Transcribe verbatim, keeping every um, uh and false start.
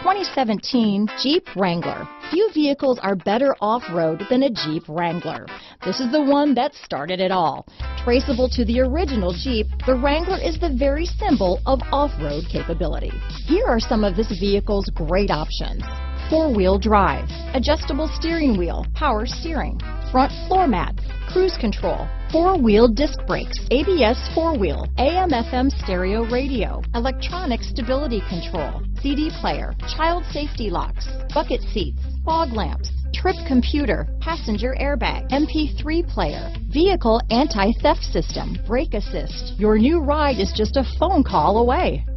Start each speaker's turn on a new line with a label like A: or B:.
A: twenty seventeen Jeep Wrangler. Few vehicles are better off-road than a Jeep Wrangler. This is the one that started it all. Traceable to the original Jeep, the Wrangler is the very symbol of off-road capability. Here are some of this vehicle's great options: four-wheel drive, adjustable steering wheel, power steering, front floor mats, cruise control, four-wheel disc brakes, A B S four-wheel, A M F M stereo radio, electronic stability control, C D player, child safety locks, bucket seats, fog lamps, trip computer, passenger airbag, M P three player, vehicle anti-theft system, brake assist. Your new ride is just a phone call away.